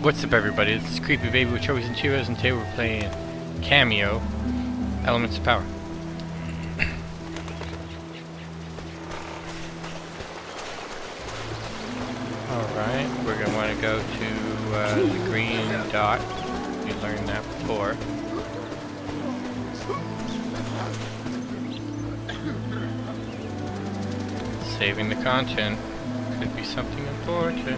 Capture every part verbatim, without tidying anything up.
What's up, everybody? This is Creepy Baby with Trophies and Chivas, and today we're playing Cameo Elements of Power. Alright, we're going to want to go to uh, the green dot. We learned that before. Saving the content could be something important.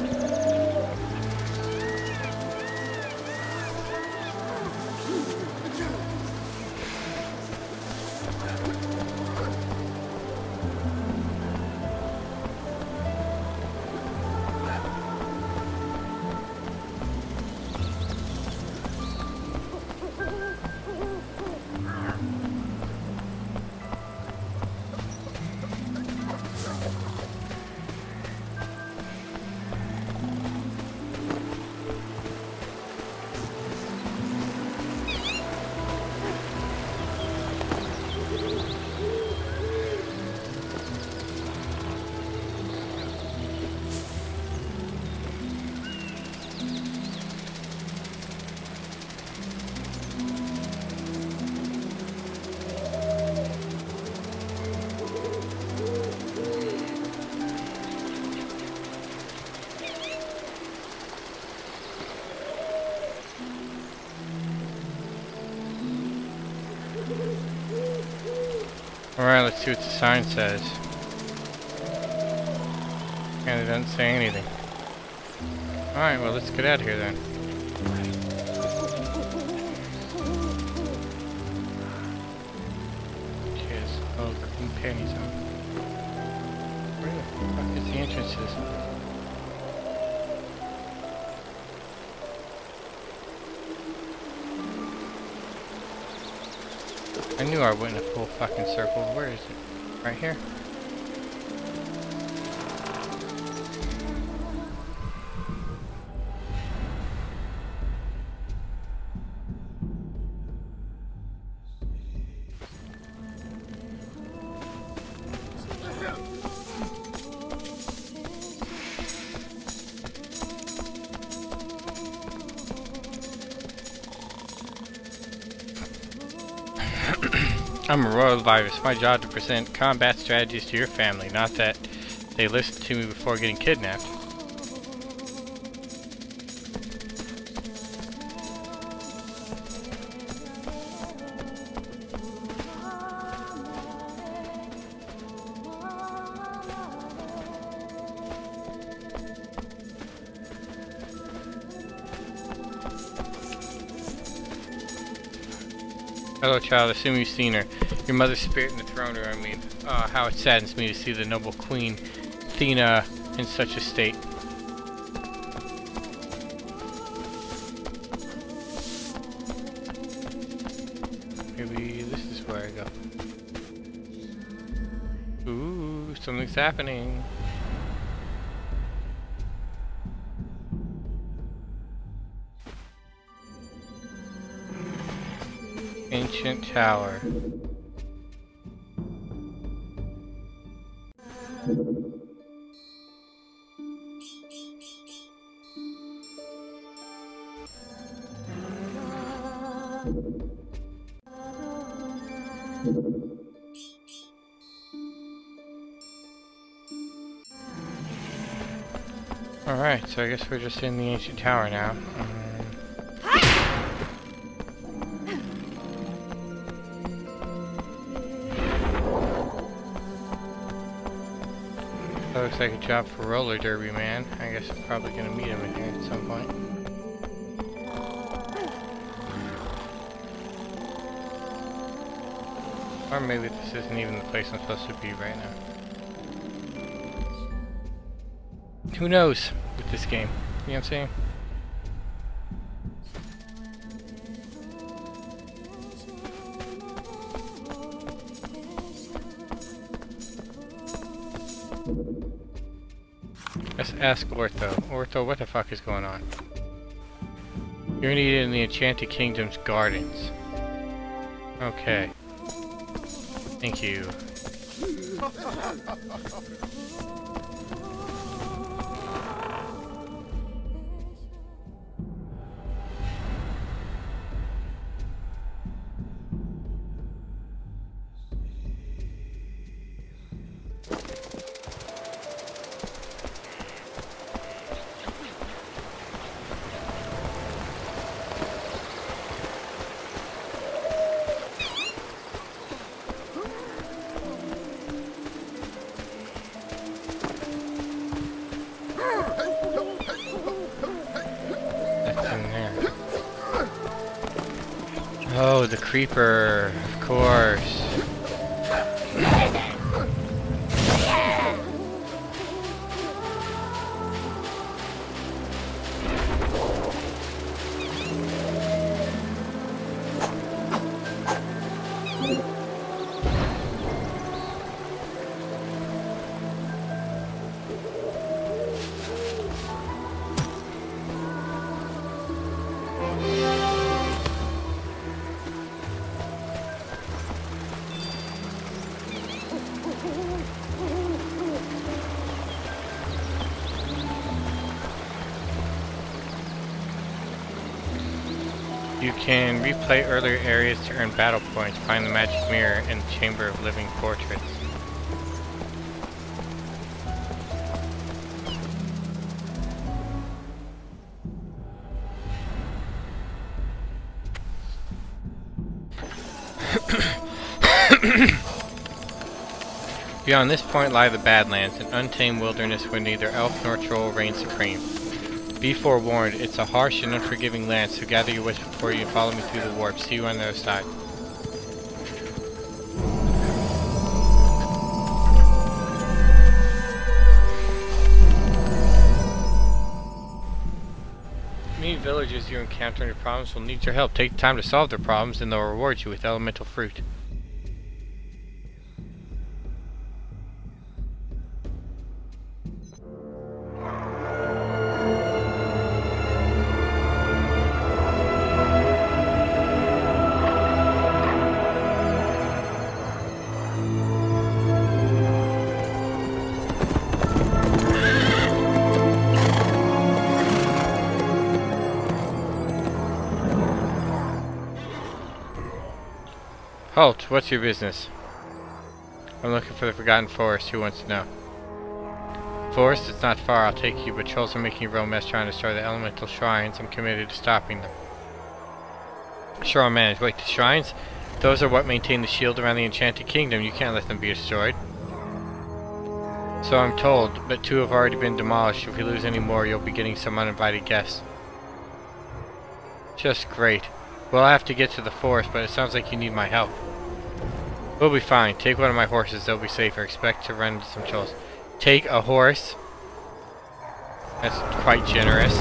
Alright, let's see what the sign says. And it doesn't say anything. Alright, well, let's get out of here then. Cheers. Oh, green panties on. Where the fuck is the entrances? I knew I went in a full fucking circle. Where is it? Right here? I'm a royal virus. My job to present combat strategies to your family, not that they listen to me before getting kidnapped. Hello, child. Assume you've seen her. Your mother's spirit in the throne room. I mean, uh, how it saddens me to see the noble queen, Thena, in such a state. Maybe this is where I go. Ooh, something's happening. Ancient tower. Alright, so I guess we're just in the ancient tower now. Um, That looks like a job for Roller Derby Man. I guess I'm probably gonna meet him in here at some point. Or maybe this isn't even the place I'm supposed to be right now. Who knows with this game? You know what I'm saying? Let's ask Ortho. Ortho, what the fuck is going on? You're needed in the Enchanted Kingdom's gardens. Okay. Thank you. What's in there? Oh, the creeper, of course. You can replay earlier areas to earn battle points. Find the magic mirror in the Chamber of Living Portraits. Beyond this point lie the Badlands, an untamed wilderness where neither elf nor troll reign supreme. Be forewarned, it's a harsh and unforgiving land, so gather your wits before you and follow me through the warp. See you on the other side. Many villagers you encounter in your problems will need your help. Take time to solve their problems and they'll reward you with elemental fruit. Halt, what's your business? I'm looking for the Forgotten Forest. Who wants to know? Forest, it's not far, I'll take you, but trolls are making a real mess trying to destroy the elemental shrines. I'm committed to stopping them. Sure, I'll manage. Wait, the shrines? Those are what maintain the shield around the Enchanted Kingdom. You can't let them be destroyed. So I'm told, but two have already been demolished. If we lose any more, you'll be getting some uninvited guests. Just great. Well, I have to get to the forest, but it sounds like you need my help. We'll be fine. Take one of my horses, they'll be safer. Expect to run into some trolls. Take a horse? That's quite generous.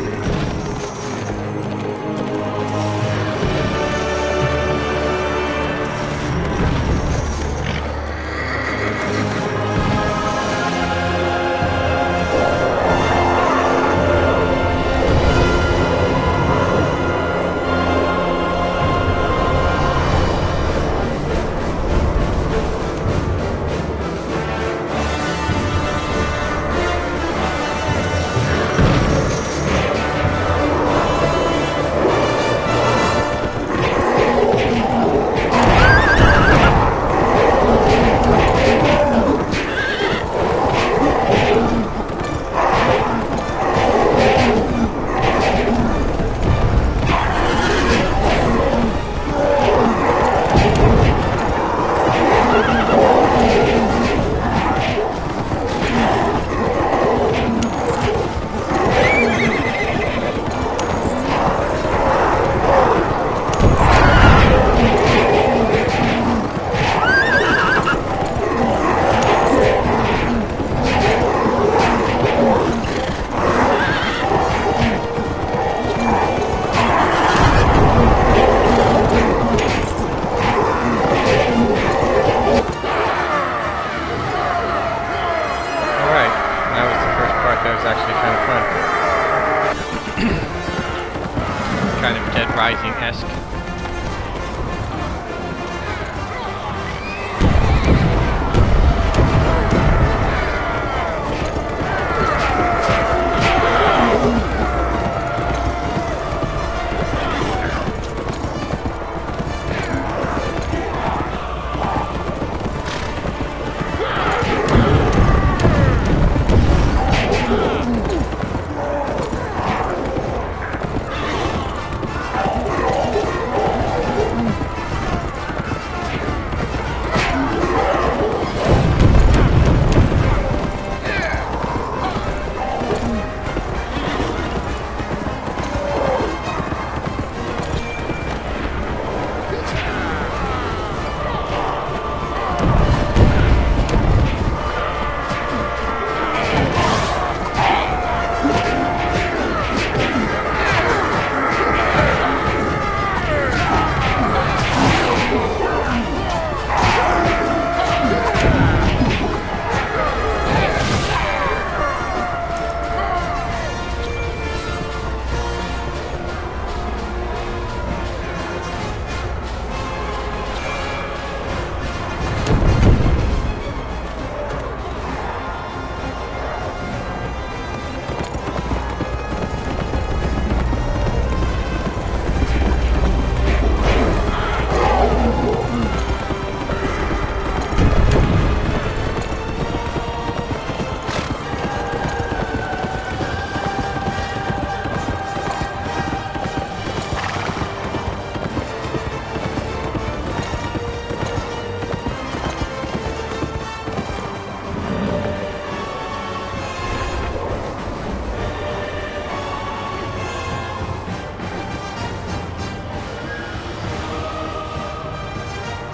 Kind of Dead Rising-esque.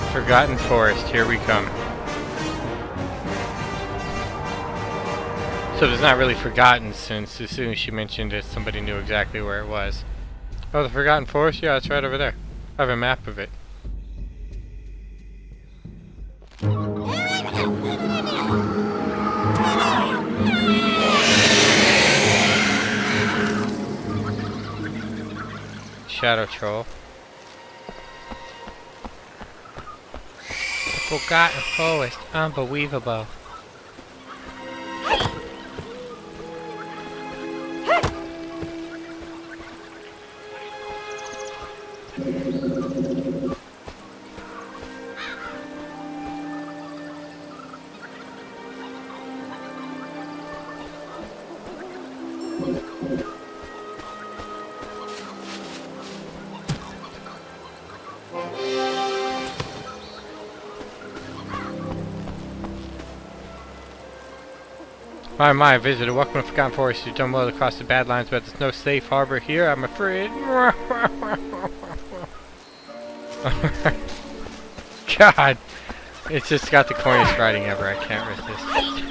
Forgotten Forest, here we come. So it's not really forgotten, since as soon as she mentioned it, somebody knew exactly where it was. Oh, the Forgotten Forest? Yeah, it's right over there. I have a map of it. Shadow Troll. The Forgotten Forest. Unbelievable. My, my, visitor, welcome to Forgotten Forest. You've done well to cross the Badlands, but there's no safe harbor here, I'm afraid. God, it's just got the corniest writing ever, I can't resist.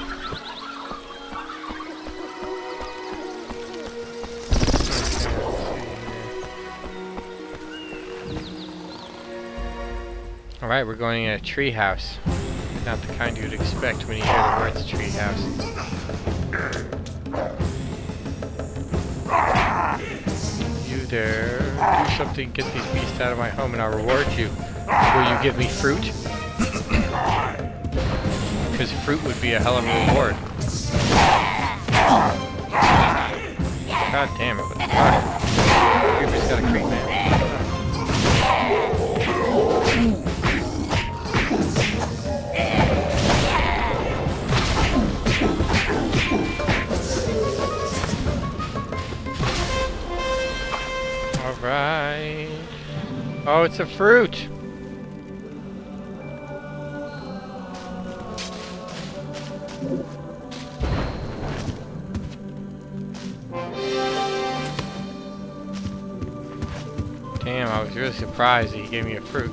Alright, we're going in a tree house. Not the kind you'd expect when you hear the words tree house. You there, do something, get these beasts out of my home and I'll reward you. Will you give me fruit? Because fruit would be a hell of a reward. God damn it, what the fuck? Creeper's got a creep, man. Alright. Oh, it's a fruit! Damn, I was really surprised that he gave me a fruit.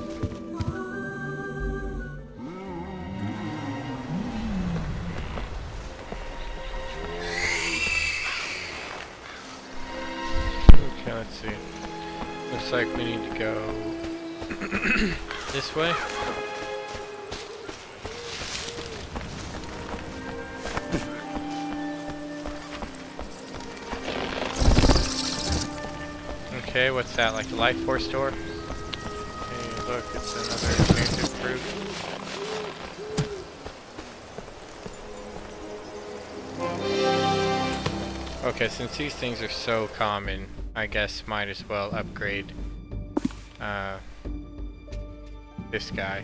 Okay, let's see. Looks like we need to go this way. Okay, what's that, like a life force door? Okay, look, it's another enchanted fruit. Okay, since these things are so common, I guess might as well upgrade uh, this guy.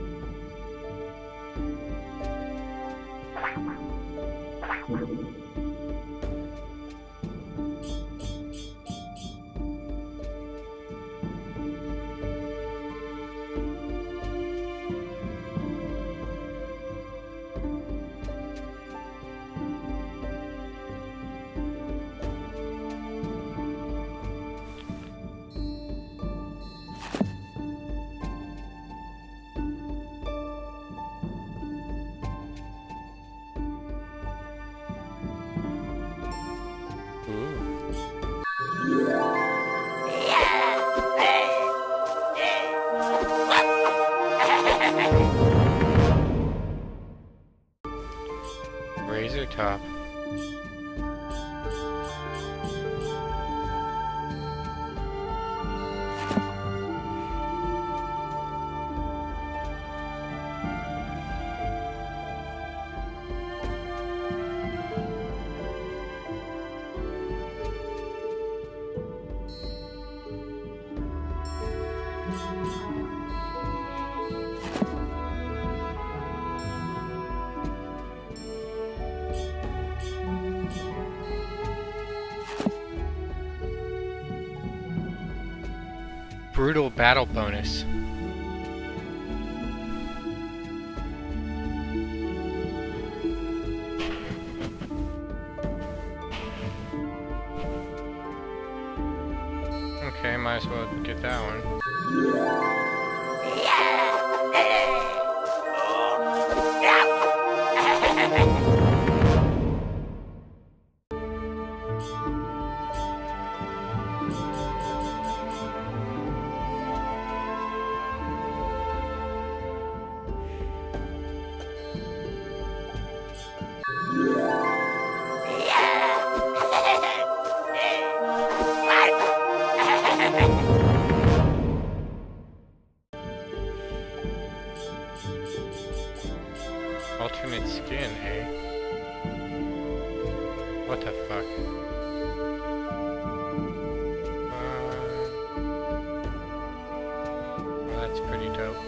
Razor top. Brutal battle bonus. Okay, might as well get that one. Alternate skin, eh? What the fuck? Uh, well, that's pretty dope.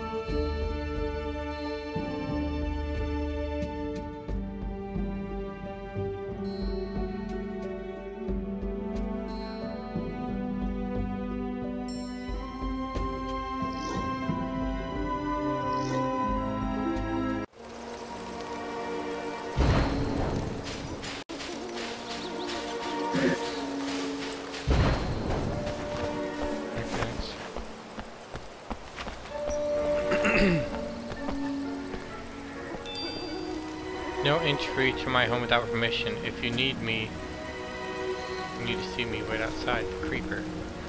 No entry to my home without permission. If you need me, you need to see me right outside the creeper.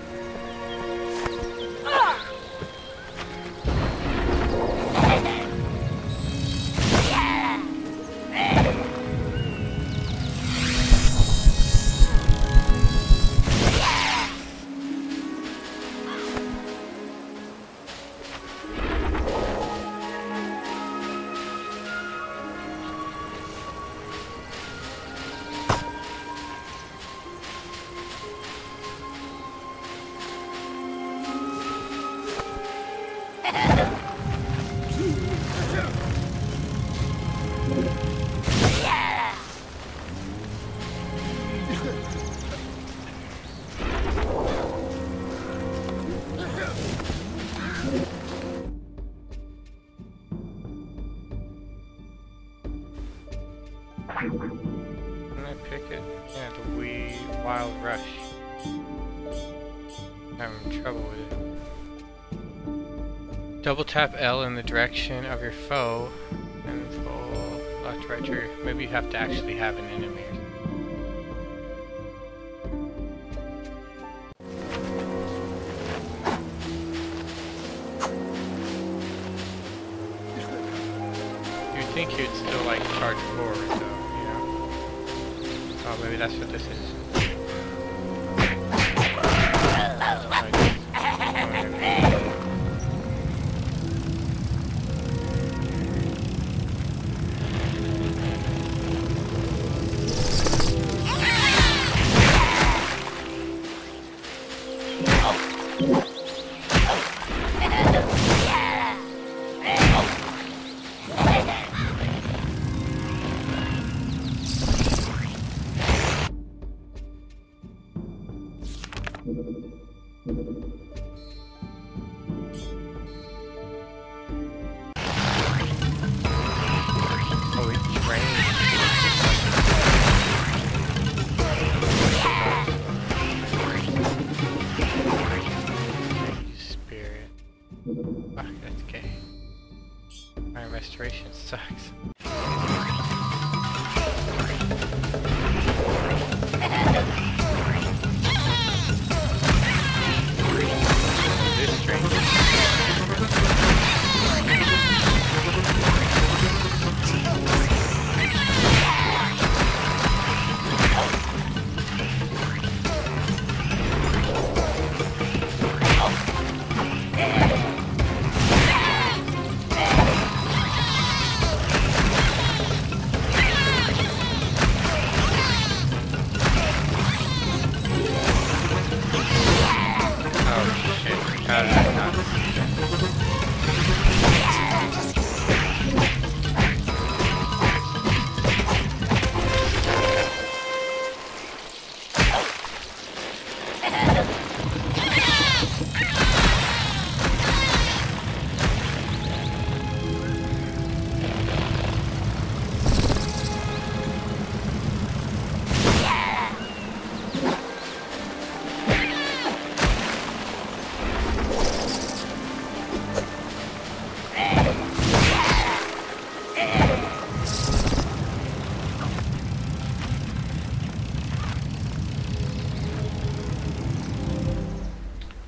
Can I pick it? Yeah, the wee wild rush. I'm having trouble with it. Double tap L in the direction of your foe and pull left right trigger. Maybe you have to actually have an enemy. You'd think you'd still like charge forward though. Oh, maybe that's what this is. Restoration sucks. This strange.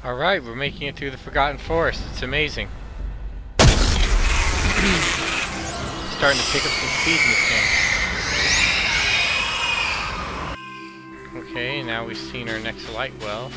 Alright, we're making it through the Forgotten Forest. It's amazing. Starting to pick up some speed in this game. Okay, now we've seen our next light well.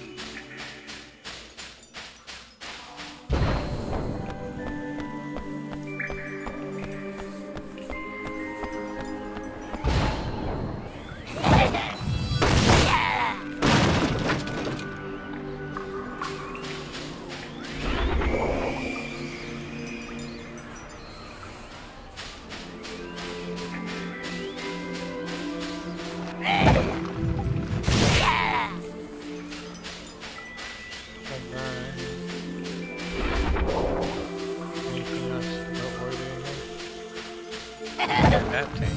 That thing.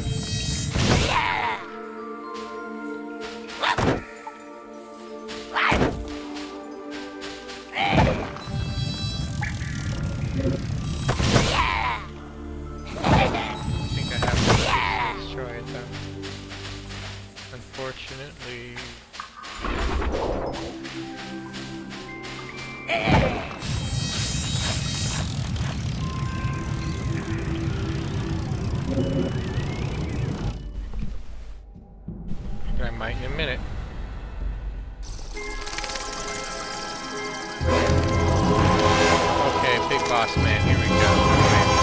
I think I have to destroy it though. Unfortunately. I might in a minute. Okay, big boss man, here we go.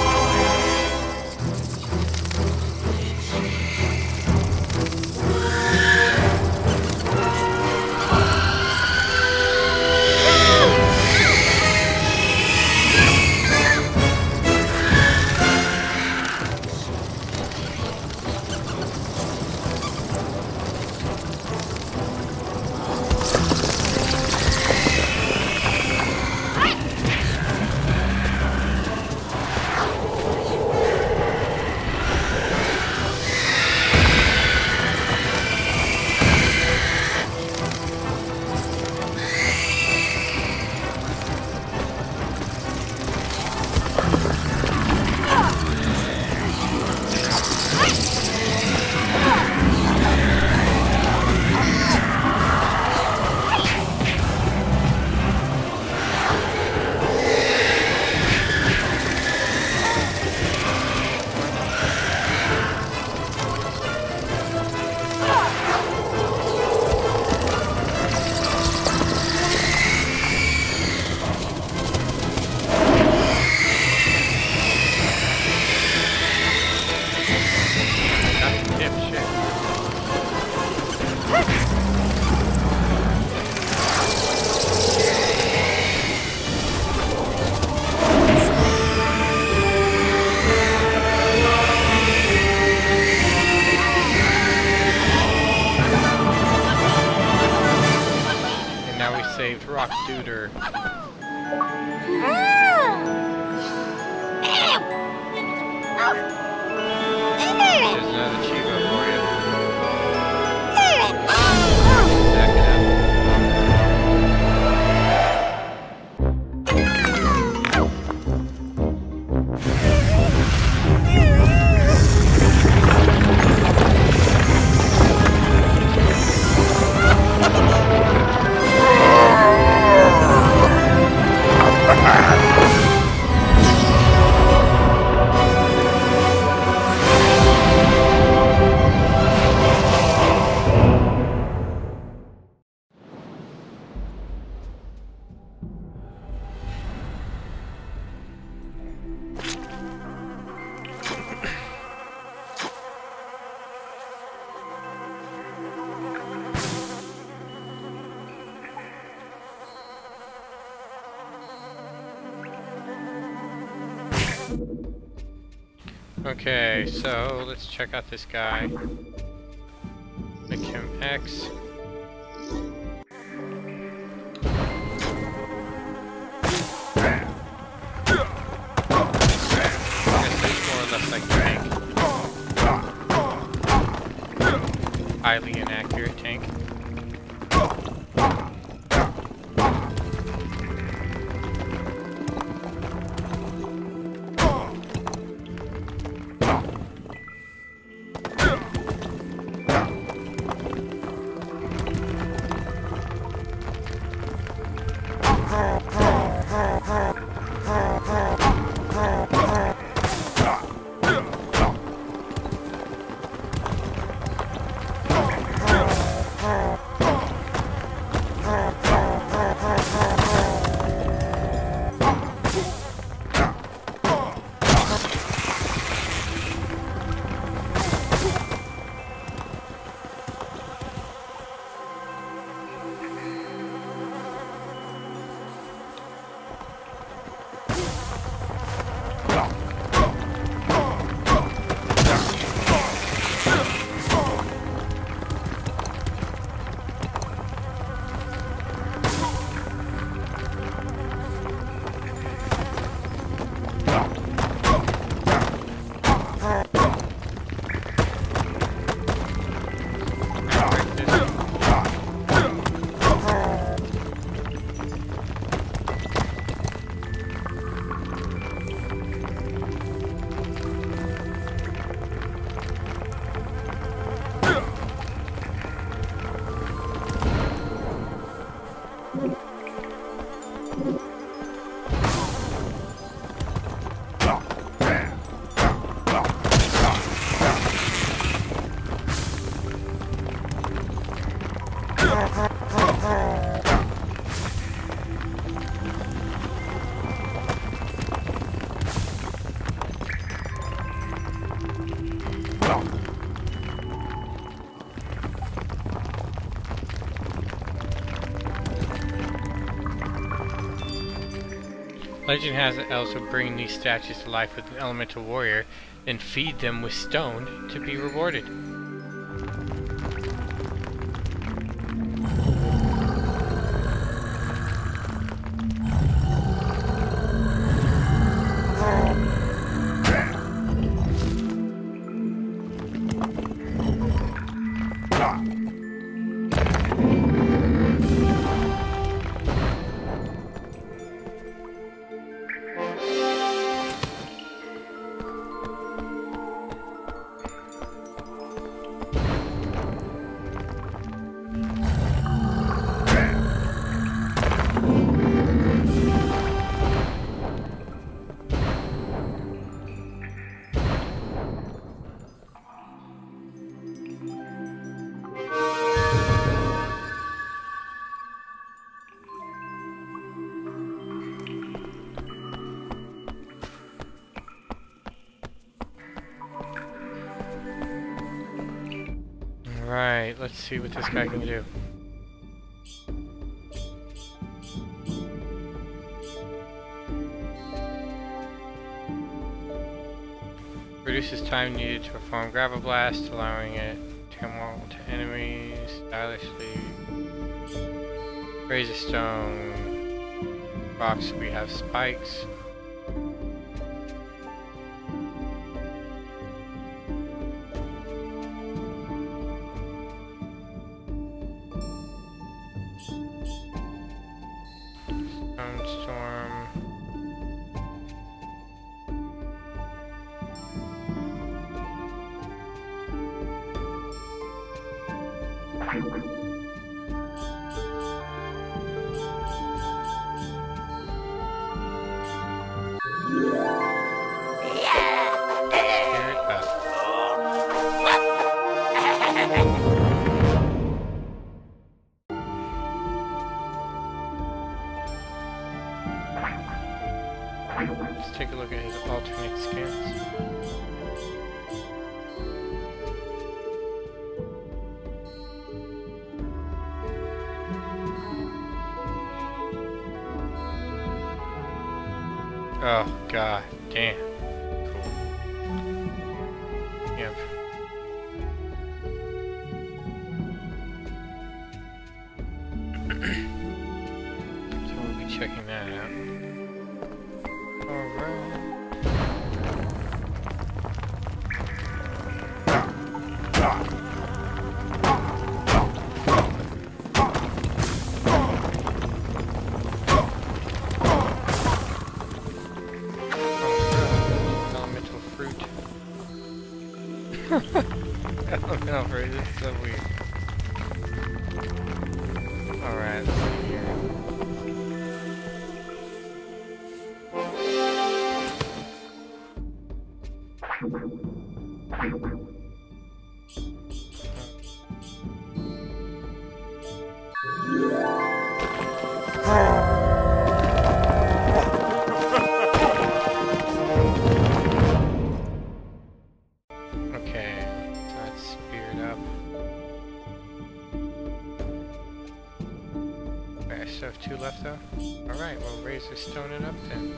Saved Rock Duder. There's another Chivo for you. Stack it up. Okay, so let's check out this guy. Make him X. Like tank. Highly inaccurate tank. Legend has it elves will bring these statues to life with an elemental warrior, then feed them with stone to be rewarded. Alright, let's see what this guy can do. Reduces time needed to perform Gravel Blast, allowing it to come on to enemies stylishly. Razor Stone. Rocks, we have spikes. Let's take a look at his alternate skins. Oh god damn. Cool. Yep. So we'll be checking that out. No, this is so weird. Alright, let's see here. I still have two left though. Alright, well Razor Stone it up then.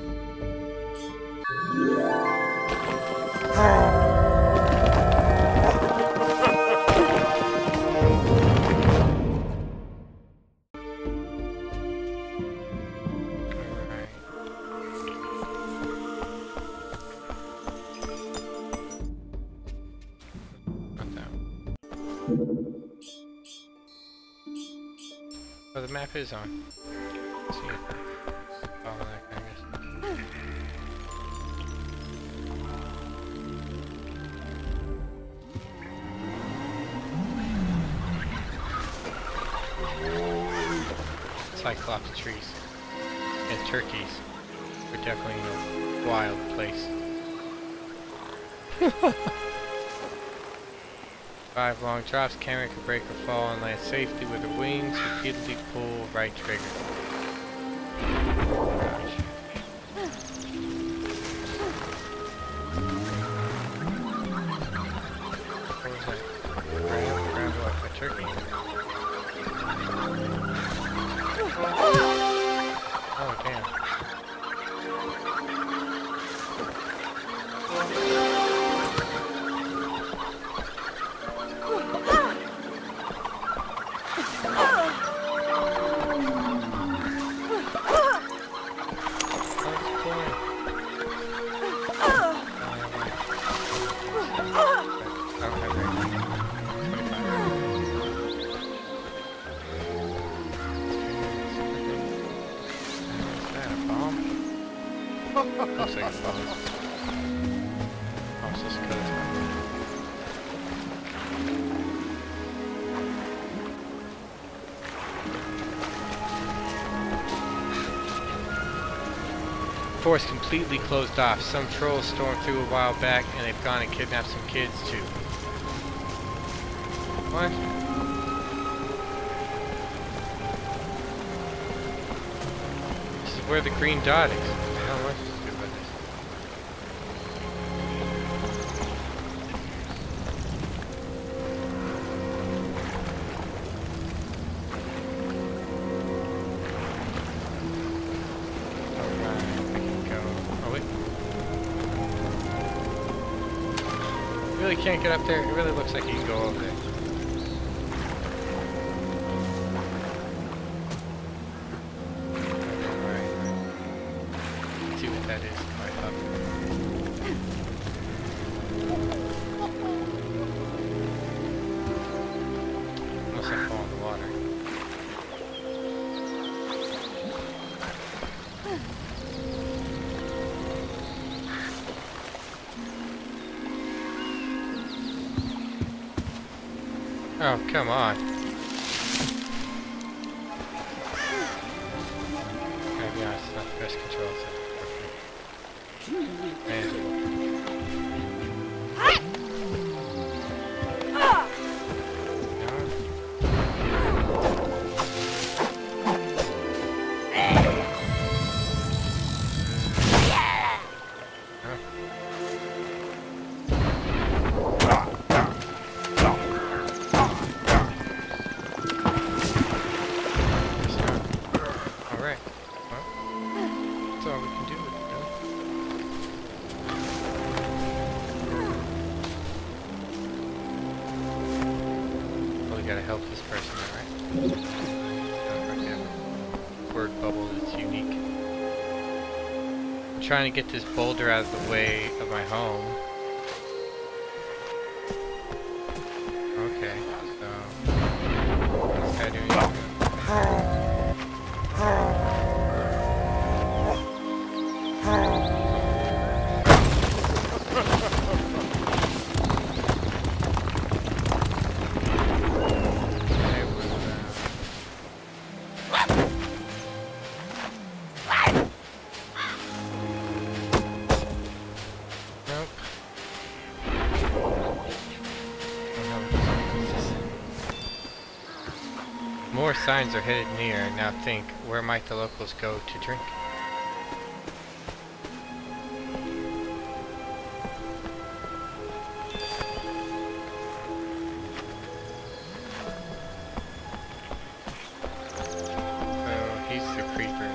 Alright. Not that one. Oh, the map is on. Let's see it. Oh, that I guess. Cyclops trees and turkeys. We're definitely in a wild place. Five long drops, camera can break or fall and land safely with the wings. Repeatedly pull right trigger. Gosh. What was that? Grab, grab what? A turkey? Oh damn. Looks like a bubble. Oh, it's just because it's not. Forest completely closed off. Some trolls stormed through a while back, and they've gone and kidnapped some kids too. What? This is where the green dot is. I don't know what to do about this. Alright, I can go. Oh wait. Really can't get up there. It really looks like you can go over there. That is quite up. Unless I fall in the water. Oh, come on. Gotta be honest, it's not the best controls. Manageable. Alright. Well, that's all we can do with it, really. Gotta help this person, alright? Word bubble that's unique. I'm trying to get this boulder out of the way of my home. Okay, so what's this guy doing? More signs are headed near. Now think, where might the locals go to drink? So he's the creeper.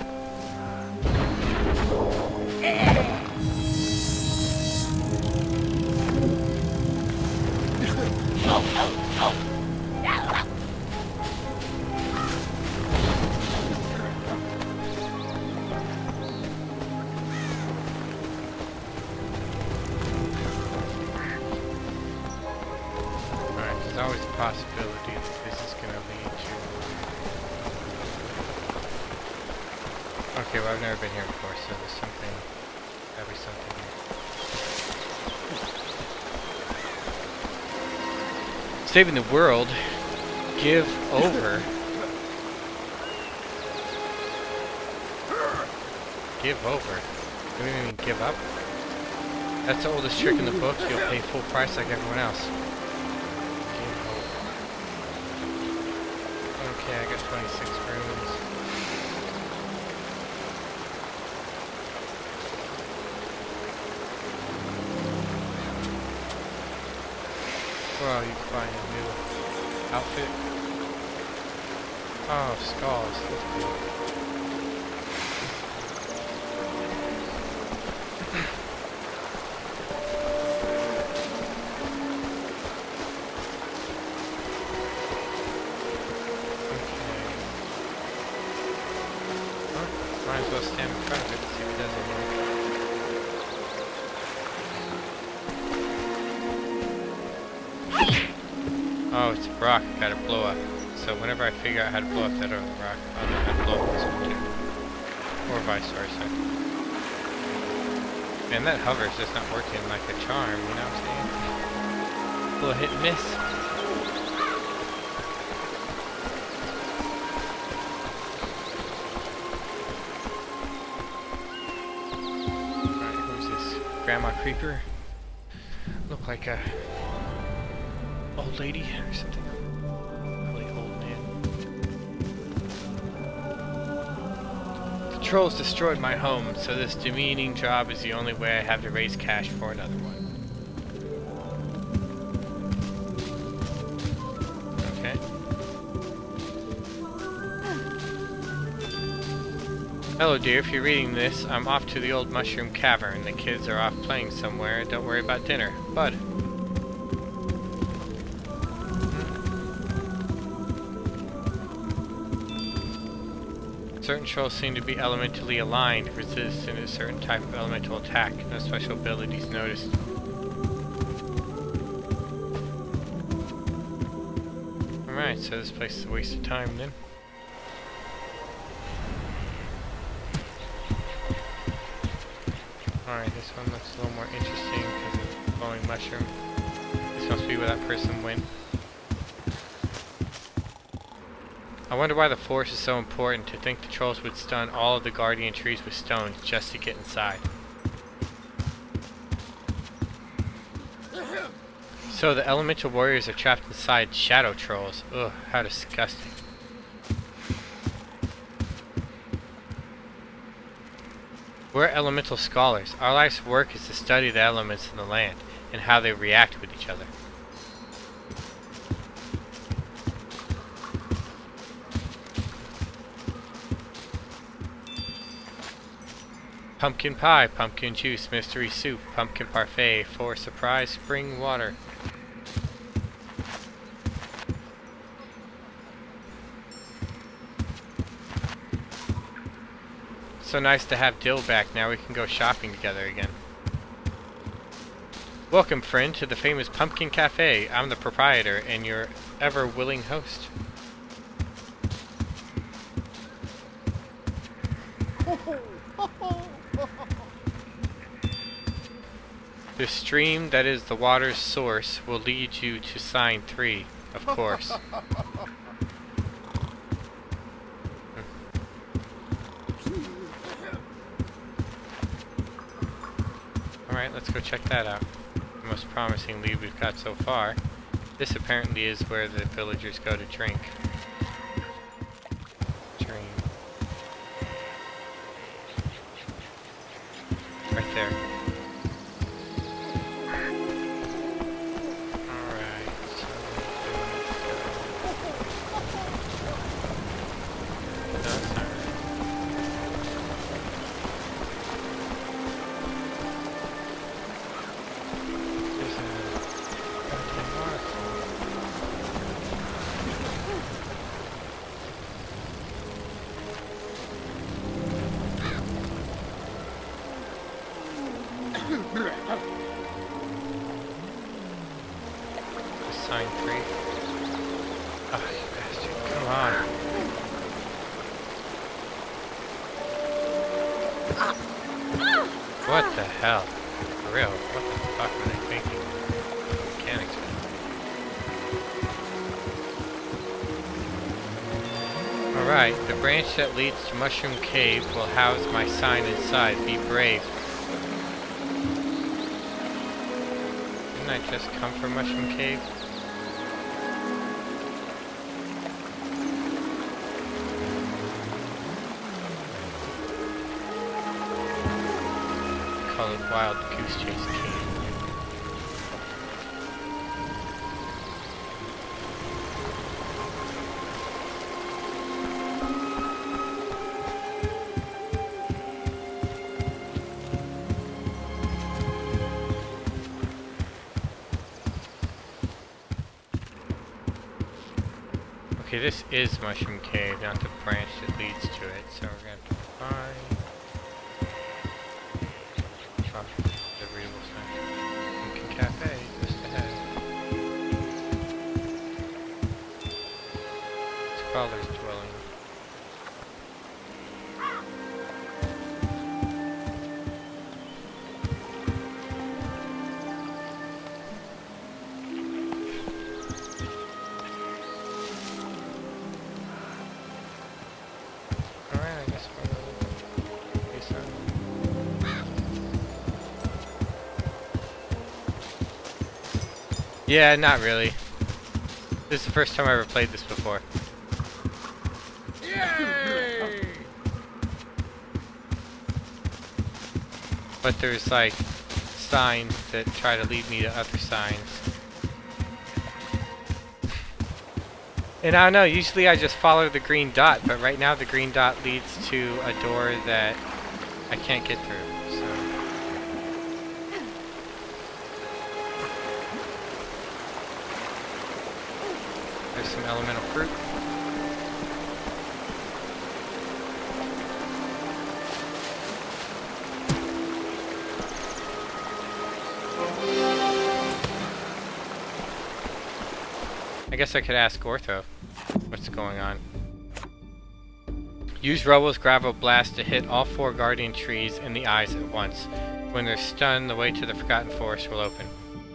There's always a possibility that this is going to lead to... Okay, well I've never been here before, so there's something... Gotta be something here. Saving the world. Give over. Give over? What do you mean give up? That's the oldest trick in the book. You'll pay full price like everyone else. Okay, I got twenty-six rooms. Well, you can find a new outfit. Oh, skulls. That's cool. Might as well stand in front of it and see if it does anything. Oh, it's a rock. I gotta blow up. So whenever I figure out how to blow up that other rock, I'll know how to blow up this one too. Or vice versa. Man, that hover's just not working like a charm, you know what I'm saying? A little hit and miss. Alright, who's this? Grandma Creeper? Look like a old lady or something. Probably old man. The trolls destroyed my home, so this demeaning job is the only way I have to raise cash for another one. Okay. Hello dear, if you're reading this, I'm off to the old mushroom cavern. The kids are off playing somewhere. Don't worry about dinner. Bud. Certain trolls seem to be elementally aligned, resistant to a certain type of elemental attack. No special abilities noticed. Alright, so this place is a waste of time then. Alright, this one looks a little more interesting because of the glowing mushroom. This must be where that person went. I wonder why the forest is so important. To think the trolls would stun all of the guardian trees with stones just to get inside. So the elemental warriors are trapped inside shadow trolls. Ugh, how disgusting. We're elemental scholars. Our life's work is to study the elements in the land and how they react with each other. Pumpkin pie, pumpkin juice, mystery soup, pumpkin parfait, for surprise spring water. So nice to have Dill back. Now we can go shopping together again. Welcome, friend, to the famous Pumpkin Cafe. I'm the proprietor and your ever-willing host. The stream that is the water's source will lead you to sign three, of course. Alright, let's go check that out. The most promising lead we've got so far. This apparently is where the villagers go to drink. Stream. Right there. Sign three. Oh, you bastard. Come on. What the hell? For real, what the fuck were they thinking? Mechanics. Alright, the branch that leads to Mushroom Cave will house my sign inside. Be brave. Didn't I just come from Mushroom Cave? Call it Wild Goose Chase Cave. Okay, this is Mushroom Cave, not the branch that leads to it, so we're gonna have to find... Oh, the readable sign. Pumpkin Cafe, just ahead. Scholar's Dwelling. Yeah, not really. This is the first time I ever played this before. Yay! But there's like signs that try to lead me to other signs. And I don't know, usually I just follow the green dot, but right now the green dot leads to a door that I can't get through, so. There's some elemental fruit. I guess I could ask Ortho what's going on. Use Rubbles Gravel Blast to hit all four guardian trees in the eyes at once. When they're stunned, the way to the Forgotten Forest will open.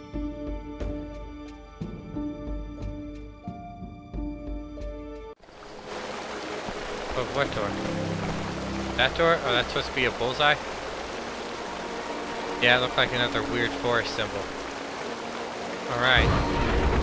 Oh, what door? That door? Oh, that's supposed to be a bullseye? Yeah, it looked like another weird forest symbol. Alright.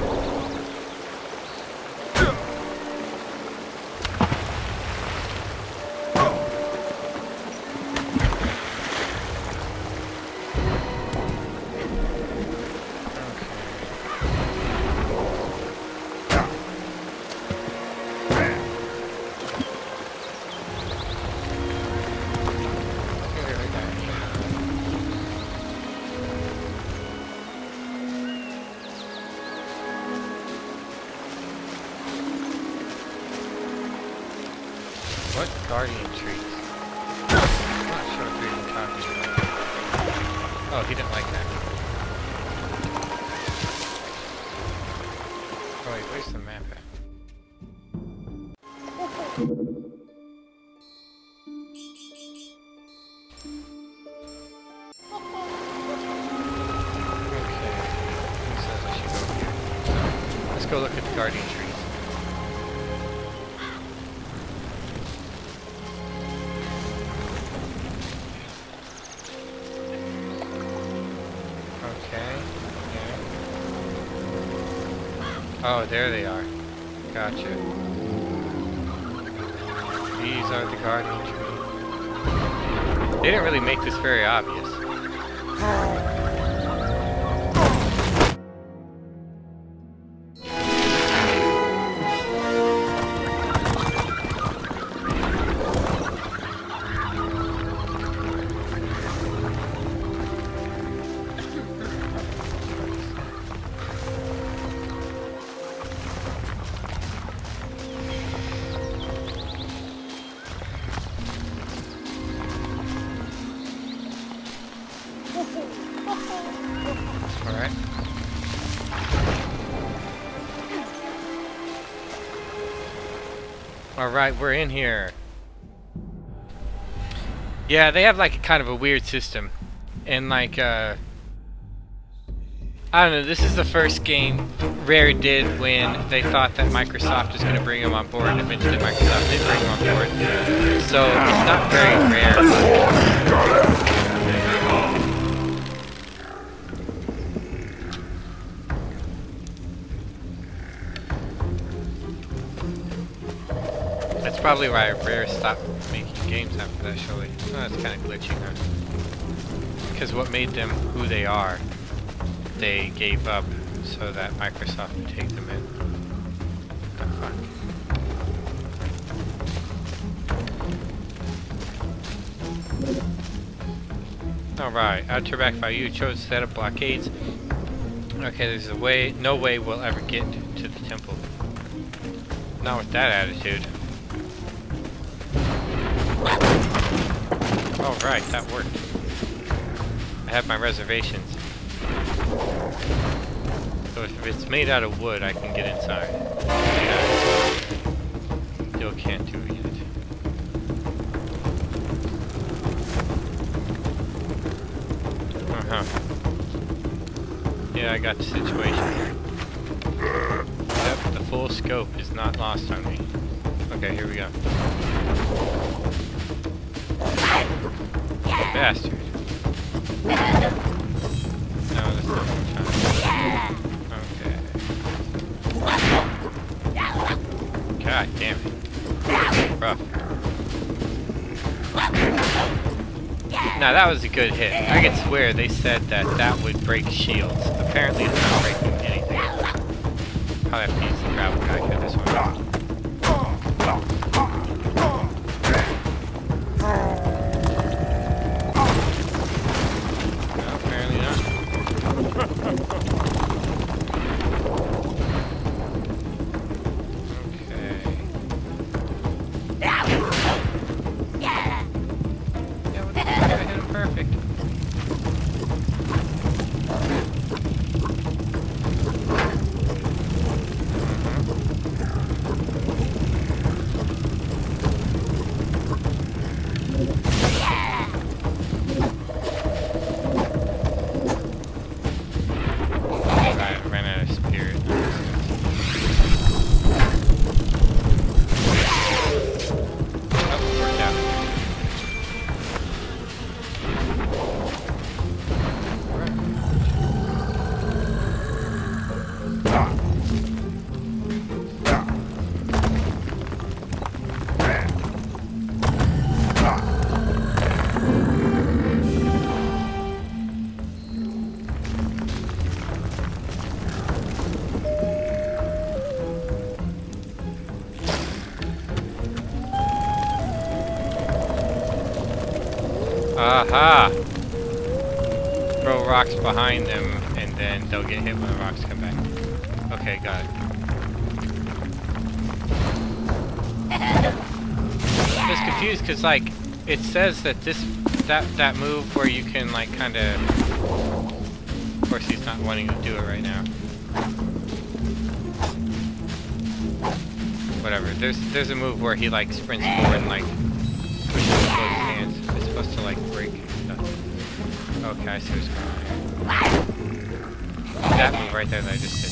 What guardian trees? I'm not sure if you're even talking about. Oh, he didn't like that. Oh wait, where's the map at? Okay, he says I should go here. So, let's go look at the guardian trees. Oh, there they are. Gotcha. These are the guardian trees. They didn't really make this very obvious. Alright. Alright, we're in here. Yeah, they have like a kind of a weird system. And like, uh... I don't know, this is the first game Rare did when they thought that Microsoft was going to bring them on board, and eventually Microsoft did bring them on board. So, it's not very rare. That's probably why Rare stopped making games after that, surely. Oh, that's kind of glitchy, huh? Because what made them who they are, they gave up so that Microsoft would take them in. What the fuck? Alright, out to back by you chose to set up blockades. Okay, there's a way, no way we'll ever get to the temple. Not with that attitude. Oh right, that worked. I have my reservations. So if it's made out of wood, I can get inside. Yeah, still can't do it yet. Uh-huh. Yeah, I got the situation here. Yep, the full scope is not lost on me. Okay, here we go. Bastard. No, that's not what I'm trying to do. Okay. Now that was a good hit. I could swear they said that that would break shields. Apparently it's not breaking anything. Probably have to use the gravel guy for this one. No, apparently not. Perfect. Right, I ran out of spirit. Oh, worked out. Aha! Throw rocks behind them, and then they'll get hit when the rocks come back. Okay, got it. I'm just confused because, like, it says that this, that, that move where you can, like, kind of... Of course, he's not wanting to do it right now. Whatever. There's, there's a move where he, like, sprints forward and, like, pushes with both his hands. It's supposed to, like, break stuff. Okay, I see what's going on. That move right there that I just did.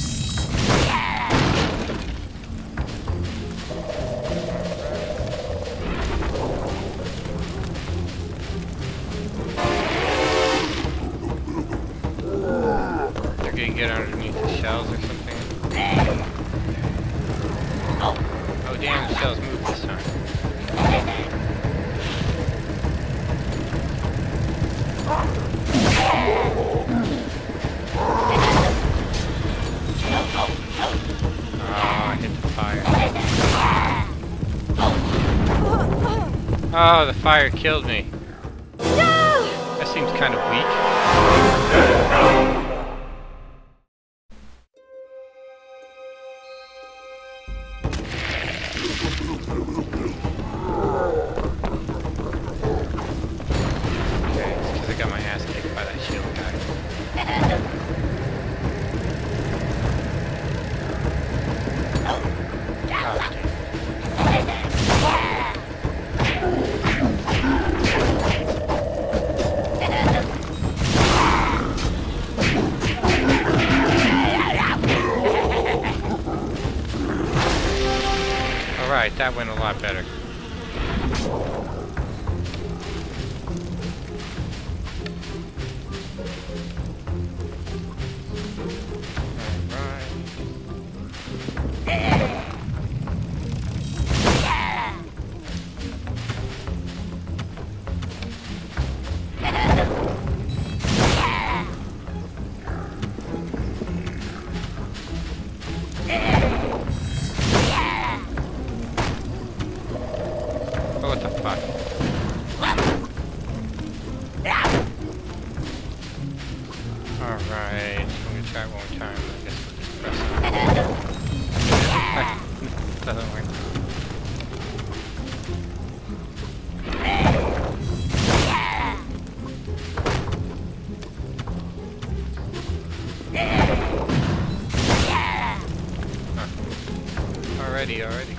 They're gonna get underneath the shells or something. Oh damn, the shells moved this time. Oh, I hit the fire. Oh, the fire killed me. That seems kind of weak. Okay, it's because I got my ass kicked by that shield guy. Alright, that went a lot better. What the fuck? Alright, I'm gonna try it one more time. I guess we'll just press on. Doesn't work. Huh. Already, already.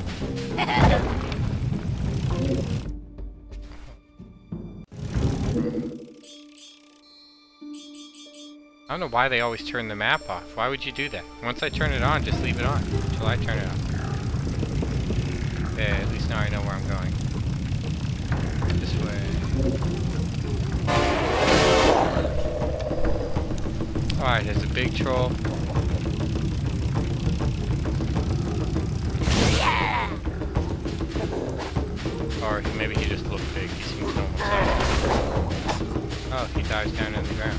I don't know why they always turn the map off. Why would you do that? Once I turn it on, just leave it on until I turn it off. Yeah, at least now I know where I'm going. This way. Alright, there's a big troll. Or maybe he just looked big. He seems normal size. Oh, he dives down in the ground.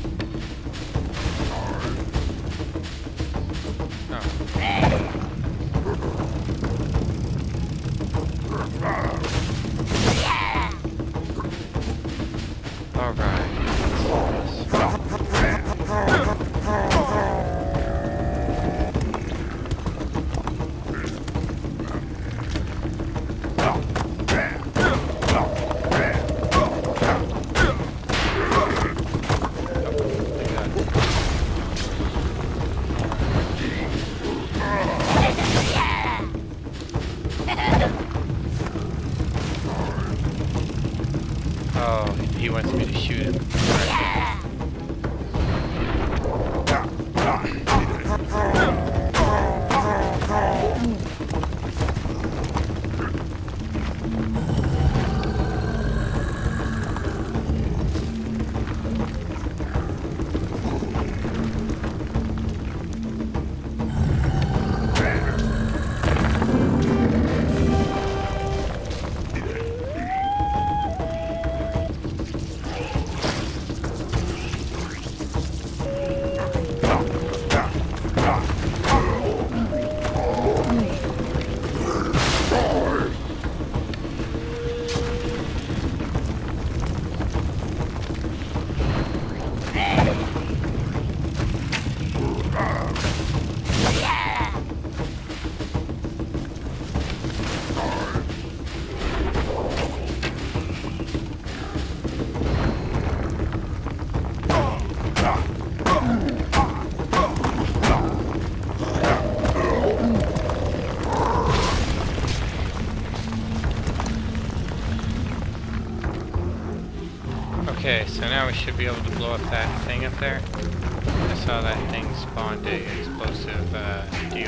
Alright. Oh, he wants me to shoot him. Okay, so now we should be able to blow up that thing up there. I saw that thing spawned a explosive uh, deal.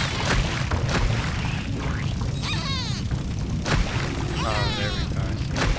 Oh, there we go.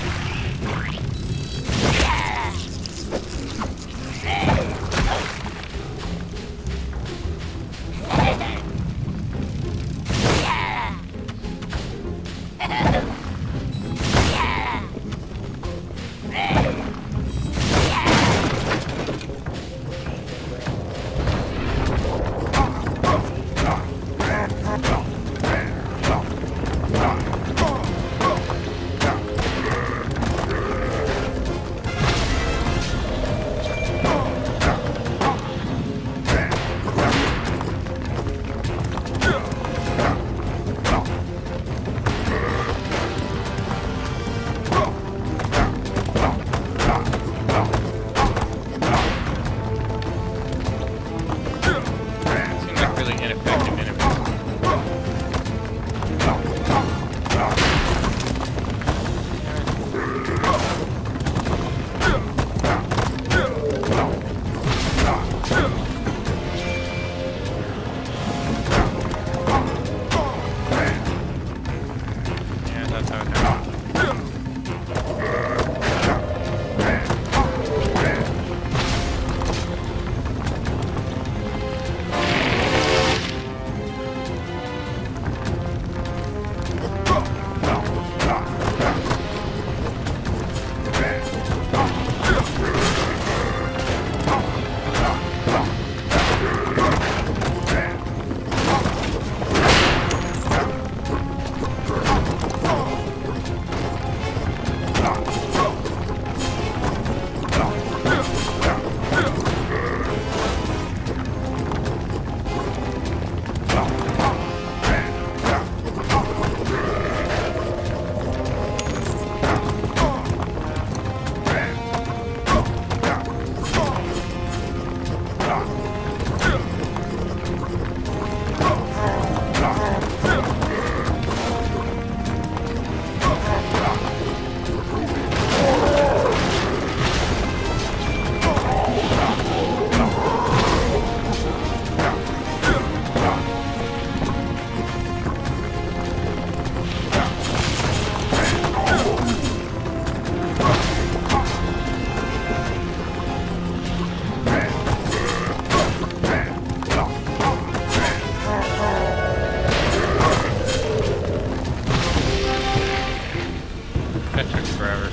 That took forever.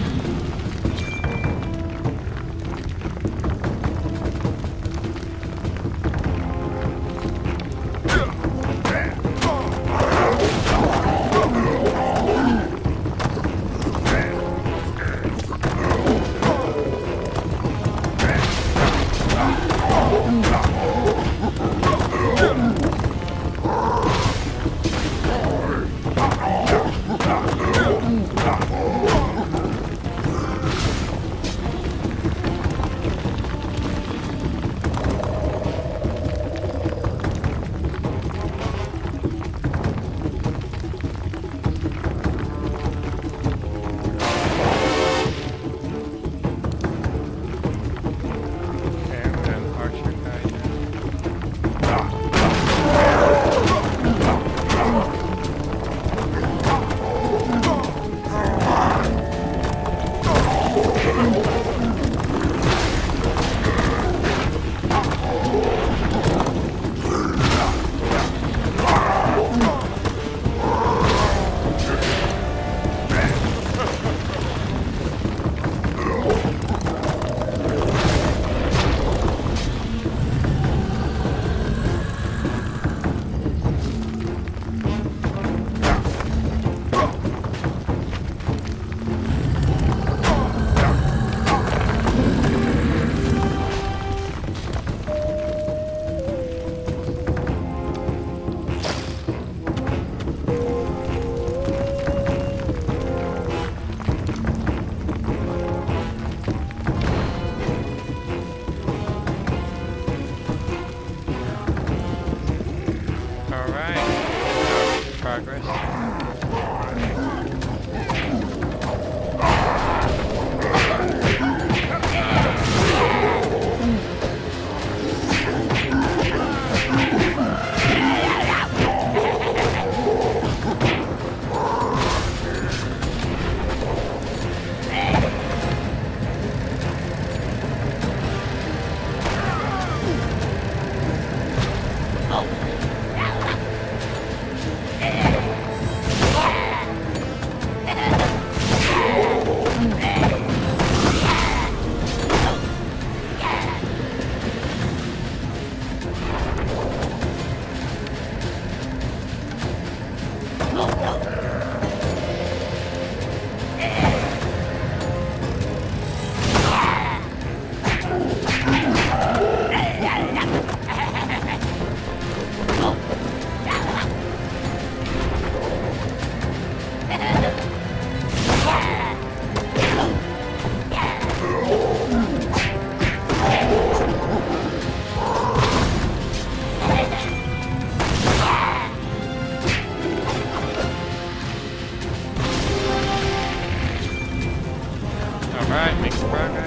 Alright, making progress.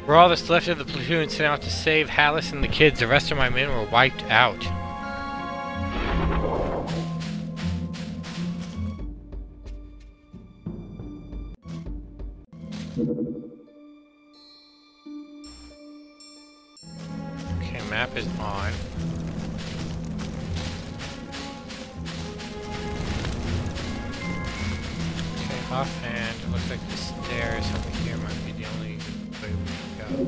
We're all that's left of the platoon sent out to save Hallis and the kids. The rest of my men were wiped out. Okay, map is on. Okay, offhand, it looks like the stairs over here might be the only way we can go.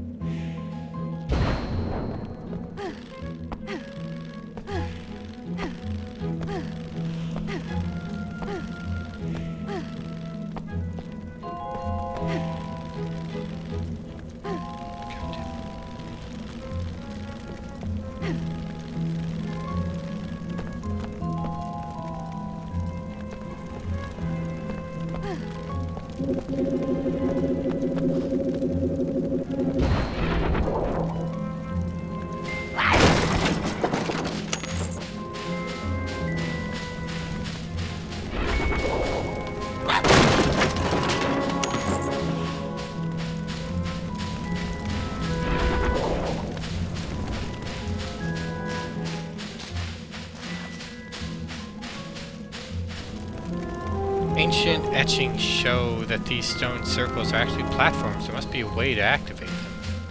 Ancient etchings show that these stone circles are actually platforms. There must be a way to activate them.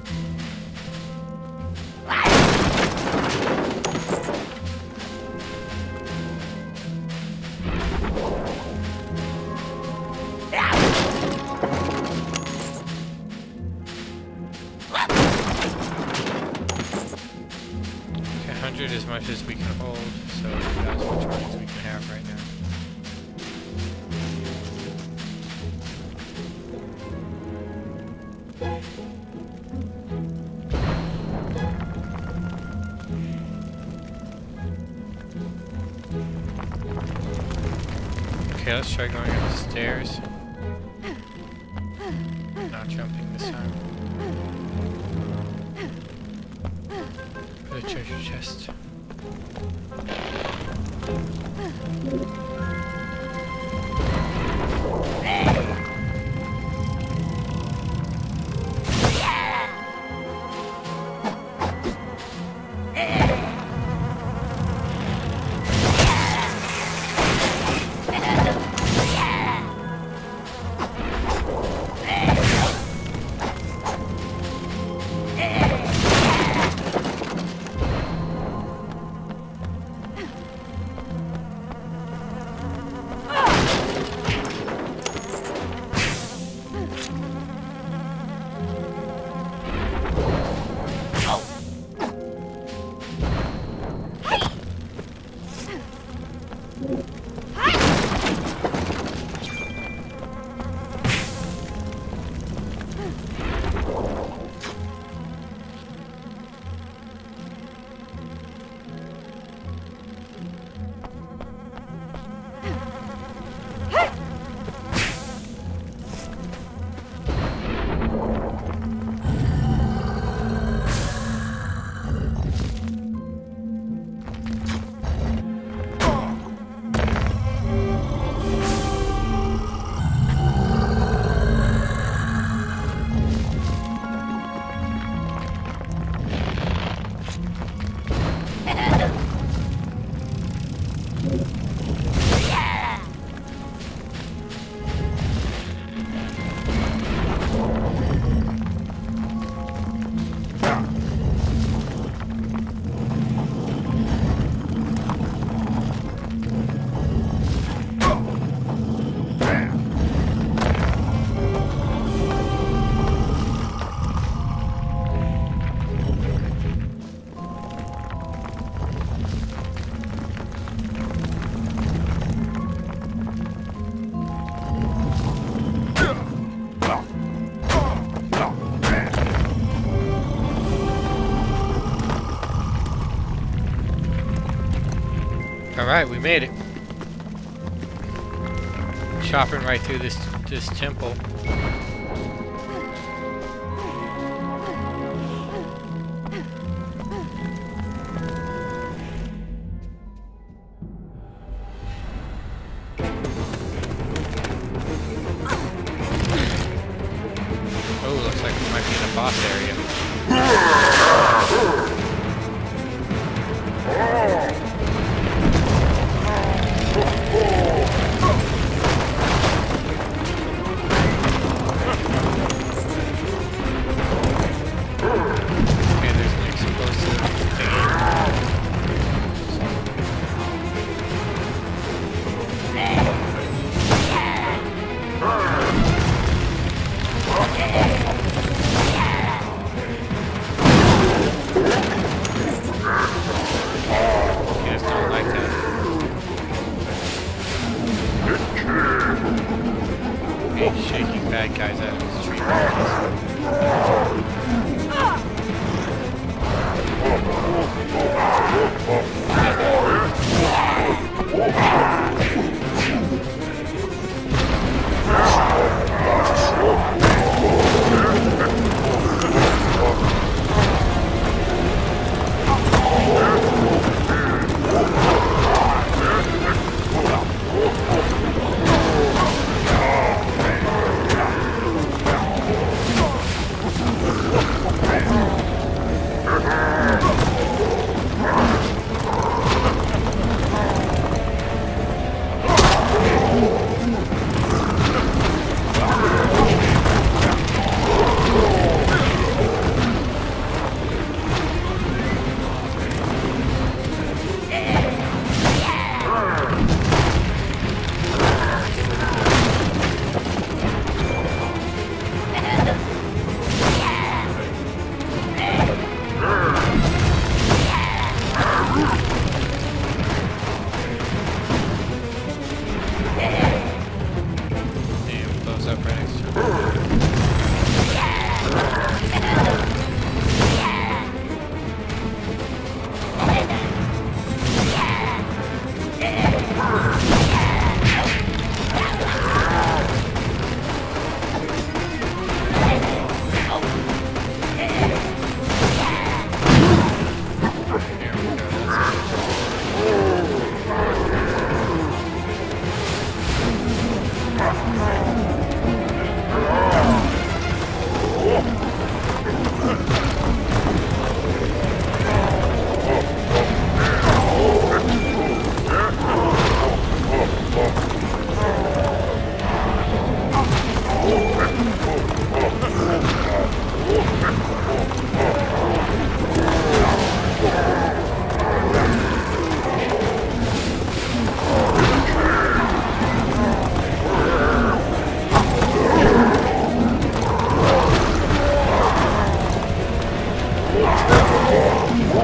Okay, one hundred as much as we can hold, so that's as much money as we can have right now. Okay, let's try going up the stairs. Not jumping this time. For the treasure chest. Alright, we made it. Chopping right through this this temple. Oh, looks like we might be in a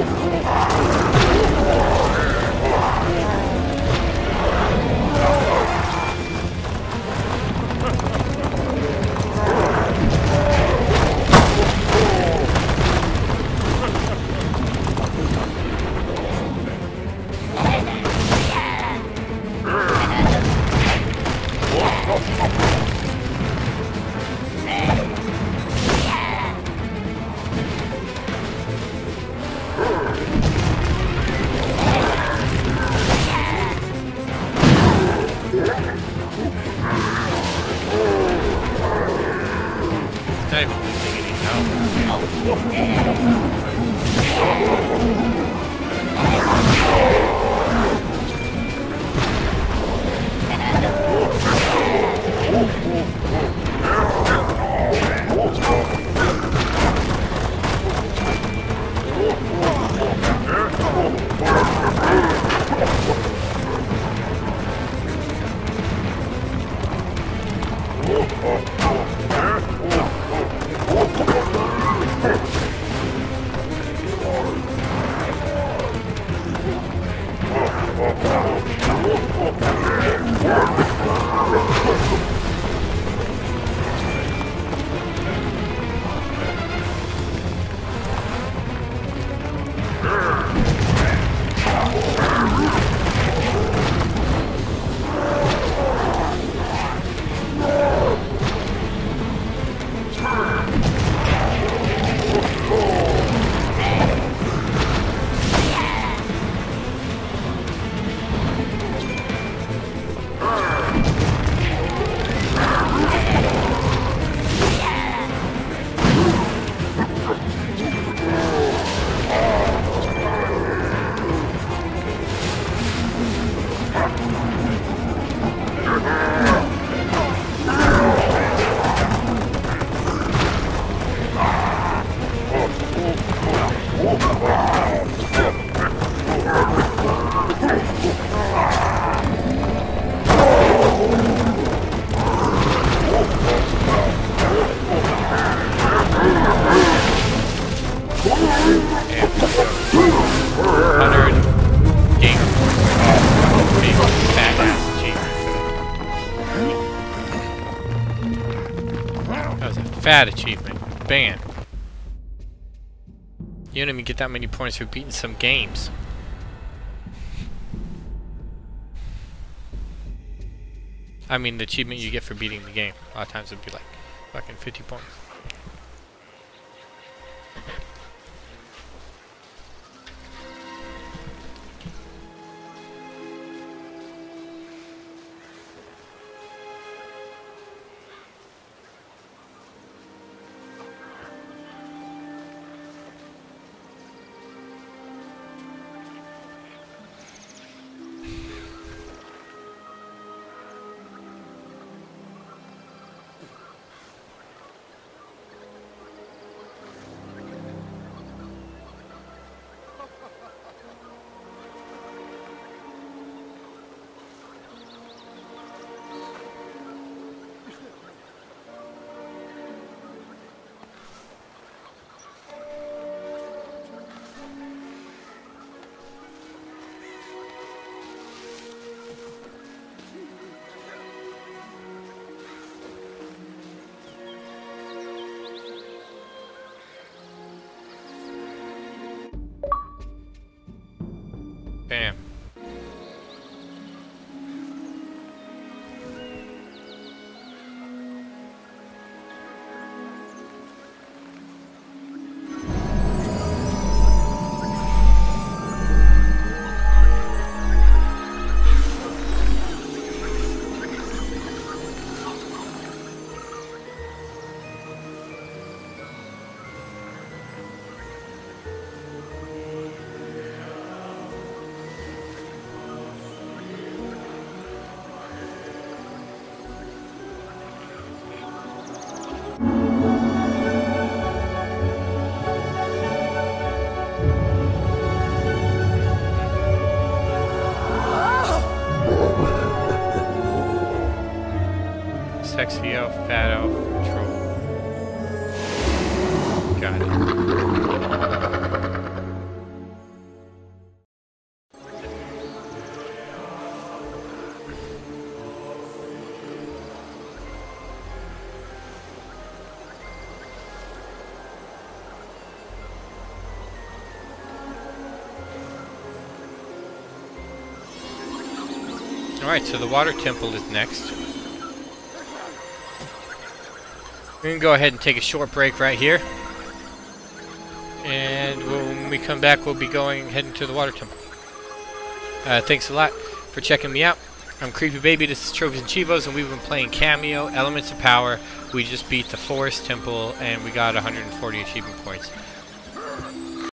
Fat achievement. Bam. You don't even get that many points for beating some games. I mean, the achievement you get for beating the game. A lot of times it'd be like fucking fifty points. Bam. Sexy elf, fat elf, troll. Got it. Alright, so the water temple is next. We're going to go ahead and take a short break right here. And when we come back, we'll be going heading to the water temple. Uh, thanks a lot for checking me out. I'm Creepy Baby, this is Trophies and Chivos, and we've been playing Cameo, Elements of Power. We just beat the Forest Temple, and we got one hundred forty achievement points.